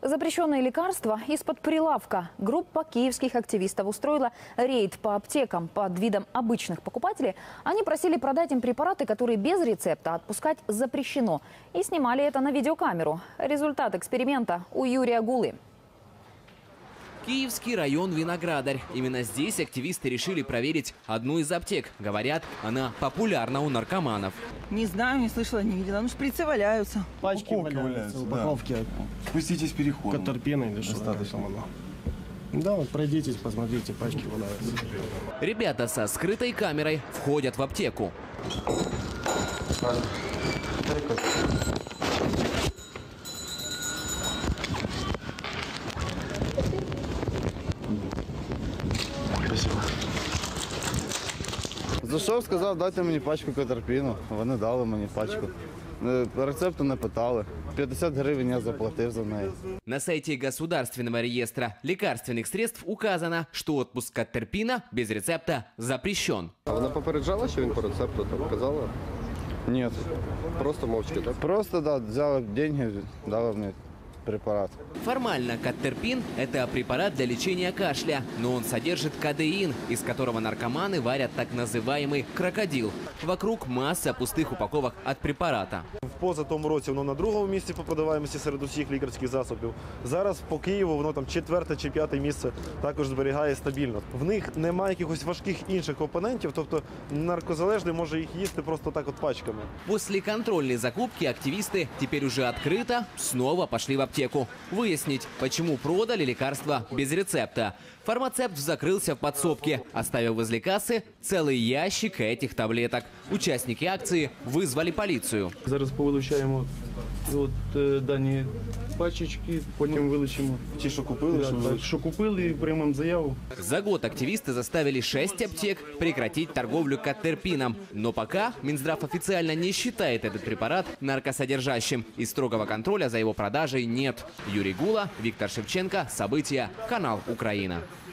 Запрещенные лекарства из-под прилавка. Группа киевских активистов устроила рейд по аптекам под видом обычных покупателей. Они просили продать им препараты, которые без рецепта отпускать запрещено. И снимали это на видеокамеру. Результат эксперимента у Юрия Гулы. Киевский район Виноградарь. Именно здесь активисты решили проверить одну из аптек. Говорят, она популярна у наркоманов. Не знаю, не слышала, не видела. Ну, шприцы валяются. Пачки валяются, упаковки. Да. Спуститесь переходом. Катерпина или что-то. Да, вот пройдитесь, посмотрите, пачки валяются. Ребята со скрытой камерой входят в аптеку. Зайшов, сказав, дайте мені пачку Катерпіну. Вони дали мені пачку. Рецепту не питали. 50 гривен я заплатил за неї. На сайте Государственного реестра лекарственных средств указано, что отпуск Катерпина без рецепта запрещен. А вона попереджала, що він по рецепту там казала? Нет. Просто мовчки, так? Просто, да, взяла деньги, дала мне препарат. Формально Катерпин – это препарат для лечения кашля, но он содержит кадеин, из которого наркоманы варят так называемый крокодил. Вокруг масса пустых упаковок от препарата. В позатому році воно на другому місці по продаваємості серед усіх лікарських засобів. Зараз по Києву воно там 4-те чи 5-те місце також зберігає стабільно. В них немає якихось важких інших компонентів, тобто наркозалежний може їх їсти просто так от пачками. После контрольной закупки активисты теперь уже открыто снова пошли в аптеку. Выяснить, почему продали лекарства без рецепта. Фармацепт закрылся в подсобке, оставив возле кассы целый ящик этих таблеток. Участники акции вызвали полицию. Зараз повилучаємо дані пачечки, потім вилучимо ті, що купили, що купили, і приймемо заяву. За год активисты заставили 6 аптек прекратить торговлю Катерпином. Но пока Минздрав официально не считает этот препарат наркосодержащим. И строгого контроля за его продажей нет. Юрий Гула, Виктор Шевченко. События. Канал Украина.